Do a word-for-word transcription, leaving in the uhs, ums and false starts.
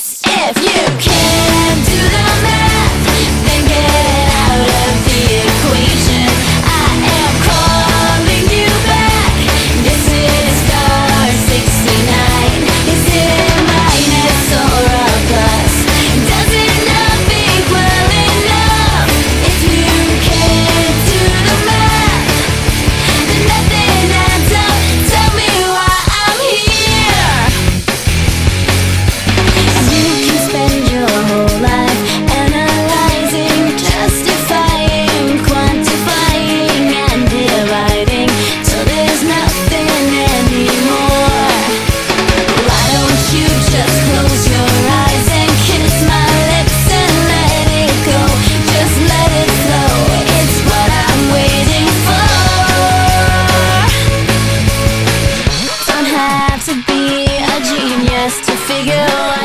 genius. If you can't do the math, then get out of the equation. I am calling you back. This is star sixty-nine. Is it a minus or a plus? Does it not equal enough? If you can't do the math, then nothing adds up. Tell me why I'm here. You can spend your whole life analyzing, justifying, quantifying, and dividing till there's nothing anymore. Why don't you just close your eyes and kiss my lips and let it go? Just let it flow. It's what I'm waiting for. Don't have to be a genius to figure